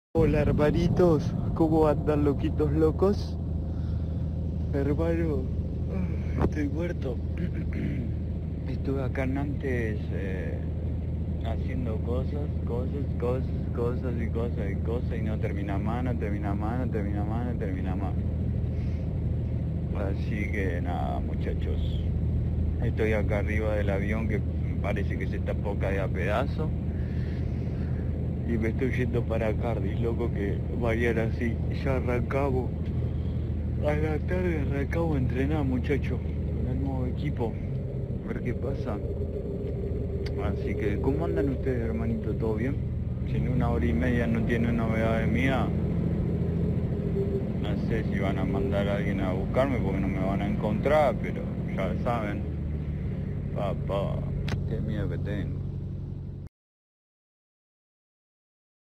Hola hermanitos, ¿cómo andan loquitos locos? Hermano, estoy muerto. Estuve acá en antes haciendo cosas y no termina más, no termina más, no termina más, no termina más. Así que nada, muchachos. Estoy acá arriba del avión que parece que se está por caer a pedazos. Y me estoy yendo para Cardiff, loco, que mañana sí, ya arrancamos. A la tarde arrancamos a entrenar, muchachos, con el nuevo equipo. A ver qué pasa. Así que, ¿cómo andan ustedes, hermanito? ¿Todo bien? Si en 1 hora y media no tienen novedades mías, no sé si van a mandar a alguien a buscarme porque no me van a encontrar, pero ya saben. Papá, qué miedo que tengo.